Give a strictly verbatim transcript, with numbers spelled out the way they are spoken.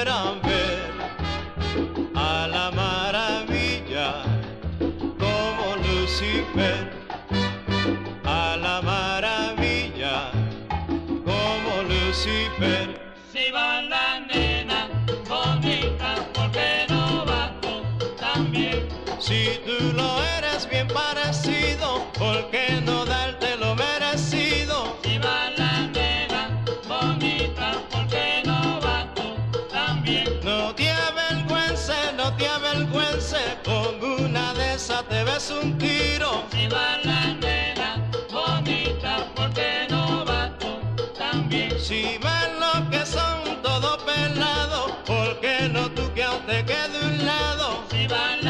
quieran ver a la maravilla como Lucifer, a la maravilla como Lucifer. Si va la nena bonita, ¿por qué no vas tú también? Si tú lo eres bien parecido, ¿por qué no darte lo merecido? Si va la nena bonita, ¿por qué no vas tú también? No te avergüences, no te avergüences, con una de esas te ves un tiro. Si va la nena bonita, ¿por qué no vas tú también? Si ven lo que son todos pelados, ¿por qué no tú que aún te quede un lado? Si va